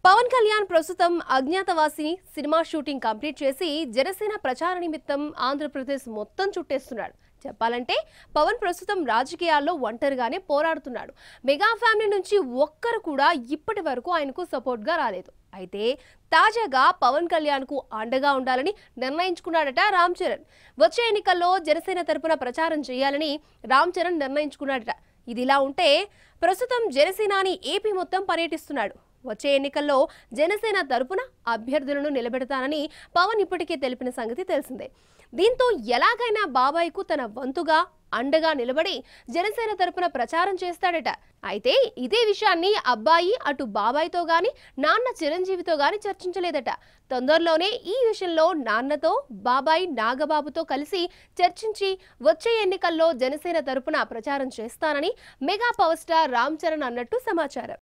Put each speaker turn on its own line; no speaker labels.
పవన్ కళ్యాణ్ ప్రస్తుతం Agnyaathavaasi cinema shooting complete చేసి జనసేన ప్రచార నిమిత్తం ఆంధ్రప్రదేశ్ మొత్తం చుట్టేస్తున్నాడు. చెప్పాలంటే పవన్ ప్రస్తుతం రాజకీయాల్లో ఒంటరిగానే పోరాడుతున్నాడు. మెగా ఫ్యామిలీ నుంచి ఒక్కరు కూడా ఇప్పటి వరకు ఆయనకు సపోర్ట్ గా రాలేదు. అయితే తాజాగా పవన్ కళ్యాణ్ కు అండగా ఉండాలని నిర్ణయించుకున్నాడట రామ్ చరణ్. వచ్చే ఎన్నికల్లో జనసేన తరపున ప్రచారం చేయాలని రామ్ చరణ్ నిర్ణయించుకున్నాడట. ఇదిలా ఉంటే ప్రస్తుతం జనసేనాని ఏపీ మొత్తం పర్యటిస్తున్నాడు. వచ్చే ఎన్నికల్లో జనసేన తరపున అభ్యర్థులను నిలబెడతానని పవన్ ఇప్పటికే తెలిపిన సంగతి తెలిసిందే. దీంతో ఎలాగైనా బాబాయ్కు తన వంతుగా అండగా నిలబడి జనసేన తరపున ప్రచారం చేస్తాడట. అయితే ఇదే విషయాన్ని అబ్బాయి అటు బాబాయ్తో గాని నాన్న చిరంజీవితో గాని చర్చించలేదట. తొందరలోనే ఈ విషయంలో నాన్నతో బాబాయ్ నాగబాబుతో కలిసి చర్చించి వచ్చే ఎన్నికల్లో జనసేన తరపున ప్రచారం చేస్తానని mega power star Ram Charan అన్నట్టు సమాచారం.